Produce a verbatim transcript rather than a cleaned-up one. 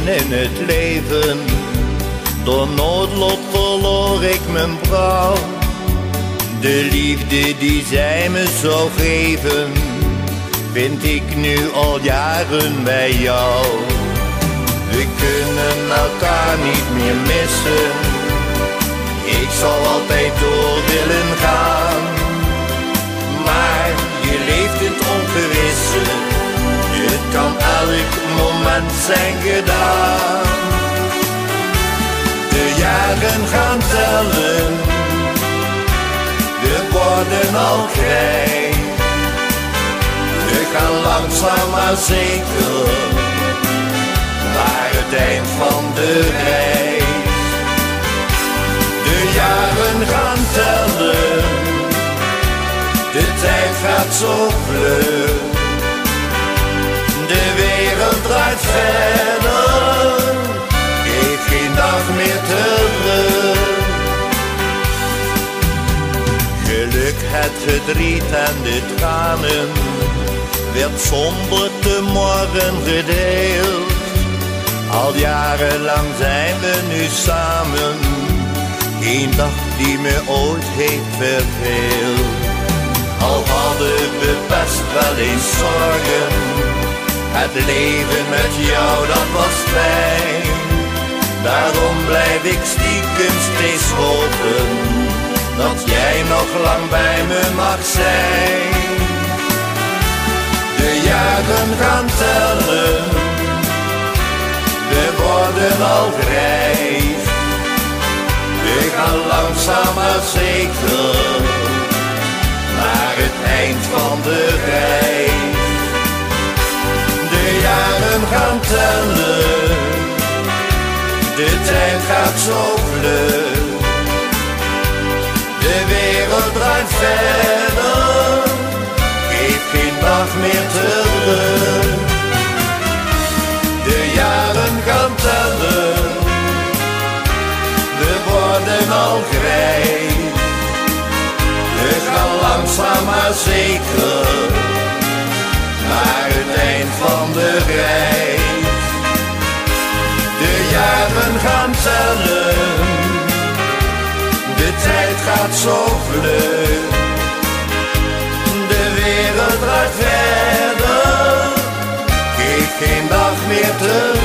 in het leven. Door noodlot verloor ik mijn vrouw. De liefde die zij me zou geven, vind ik nu al jaren bij jou. We kunnen elkaar niet meer missen. Ik zal altijd door willen gaan. Maar je leeft in het ongewisse. Het kan elk moment zijn gedaan. De jaren gaan tellen. We worden al grijs. We gaan langzaam maar zeker naar het eind van de reis. De jaren gaan tellen. De tijd gaat zo vlug. De wereld draait verder. Geef geen dag meer terug. Geluk, het verdriet en de tranen werd zonder te morgen gedeeld. Al jarenlang zijn we nu samen. Geen dag die me ooit heeft verveeld. Al hadden we best wel eens zorgen. Het leven met jou, dat was fijn. Daarom blijf ik stiekem steeds hopen dat jij nog lang bij me mag zijn. De jaren gaan tellen. We worden al grijs. We gaan langzaam maar zeker naar het eind van de reis. De jaren gaan tellen. De tijd gaat zo vlug. De wereld draait verder. Geef geen dag meer terug. De jaren gaan tellen. We worden al grijs. We gaan langzaam maar zeker naar het eind van de reis. De jaren gaan tellen. De tijd gaat zo vlug. De wereld draait verder. Geef geen dag meer terug.